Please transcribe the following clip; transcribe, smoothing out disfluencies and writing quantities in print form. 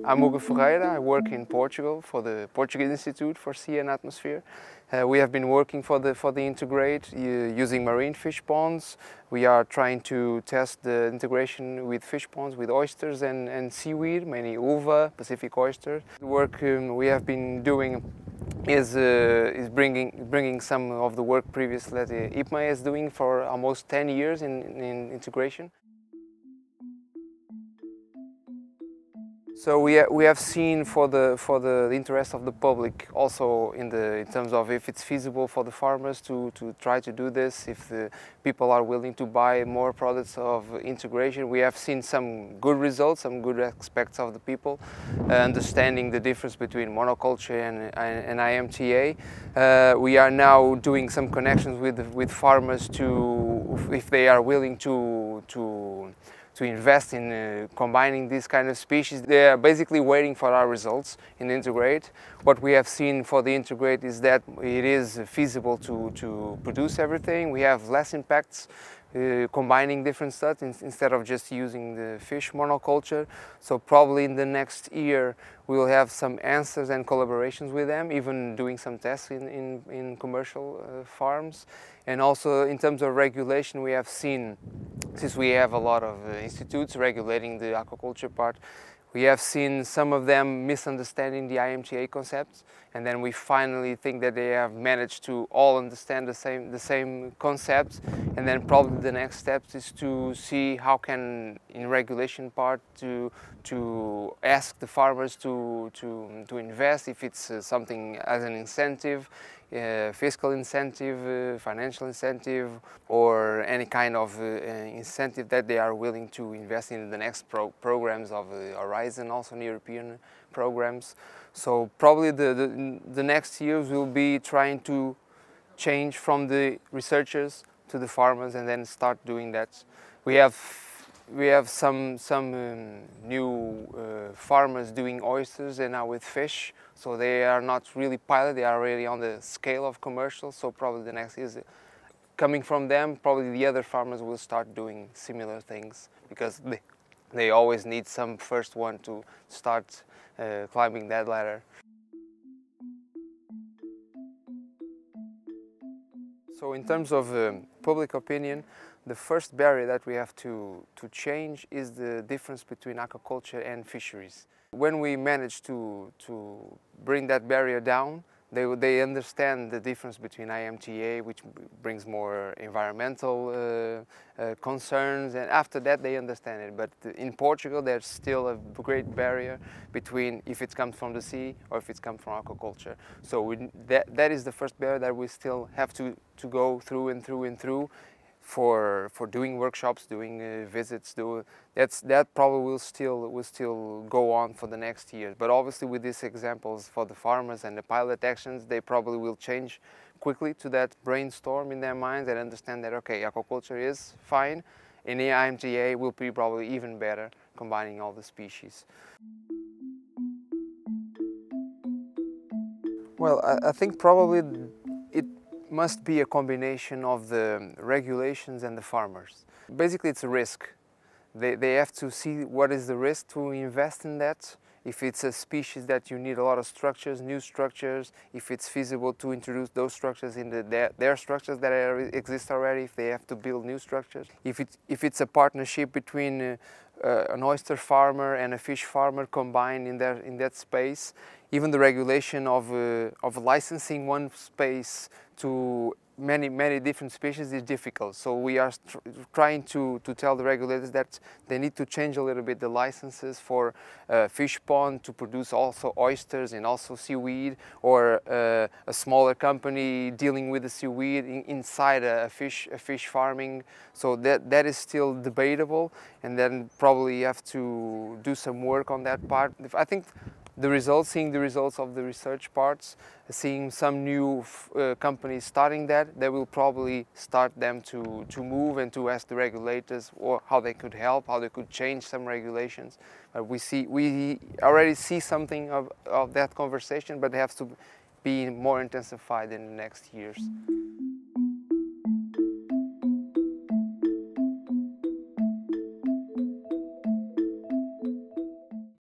I'm Hugo Ferreira. I work in Portugal for the Portuguese Institute for Sea and Atmosphere. We have been working for the Integrate using marine fish ponds. We are trying to test the integration with fish ponds, with oysters and seaweed, mainly uva, Pacific oyster. The work we have been doing is bringing some of the work previously that IPMA is doing for almost 10 years in integration. So we have seen for the interest of the public also in terms of if it's feasible for the farmers to try to do this, if the people are willing to buy more products of integration. We have seen some good results, some good aspects of the people understanding the difference between monoculture and IMTA. We are now doing some connections with farmers if they are willing to invest in combining these kind of species. They are basically waiting for our results in Integrate. What we have seen for the Integrate is that it is feasible to produce everything. We have less impacts combining different stuff instead of just using the fish monoculture. So probably in the next year we will have some answers and collaborations with them, even doing some tests in commercial farms. And also in terms of regulation, we have seen, since we have a lot of institutes regulating the aquaculture part, we have seen some of them misunderstanding the IMTA concepts, and then we finally think that they have managed to all understand the same concepts. And then probably the next step is to see how can, in regulation part, to ask the farmers to invest, if it's something as an incentive, fiscal incentive, financial incentive, or any kind of incentive that they are willing to invest in the next programs of Horizon, also in European programs. So probably the next years will be trying to change from the researchers to the farmers and then start doing that. We have some new farmers doing oysters and now with fish, so they are not really pilot, they are already on the scale of commercial. So probably the next is coming from them. Probably the other farmers will start doing similar things because they always need some first one to start climbing that ladder. So in terms of public opinion, the first barrier that we have to change is the difference between aquaculture and fisheries. When we manage to bring that barrier down, they understand the difference between IMTA, which brings more environmental concerns, and after that they understand it. But in Portugal there's still a great barrier between if it comes from the sea or if it comes from aquaculture. So that is the first barrier that we still have to go through and through for doing workshops, doing visits. That probably will still go on for the next year. But obviously with these examples for the farmers and the pilot actions, they probably will change quickly to that brainstorm in their minds and understand that, okay, aquaculture is fine, and the IMTA will be probably even better combining all the species. Well, I think probably it must be a combination of the regulations and the farmers. Basically it's a risk. They have to see what is the risk to invest in that. If it's a species that you need a lot of structures, new structures, if it's feasible to introduce those structures in their structures that exist already, if they have to build new structures. If it's a partnership between an oyster farmer and a fish farmer combined in that space, even the regulation of licensing one space to many different species is difficult. So we are trying to tell the regulators that they need to change a little bit the licenses for fish pond to produce also oysters and also seaweed, or a smaller company dealing with the seaweed inside a fish farming. So that is still debatable, and then probably you have to do some work on that part. I think seeing the results of the research parts, seeing some new companies starting that will probably start them to move and to ask the regulators or how they could help, how they could change some regulations. We already see something of that conversation, but it has to be more intensified in the next years.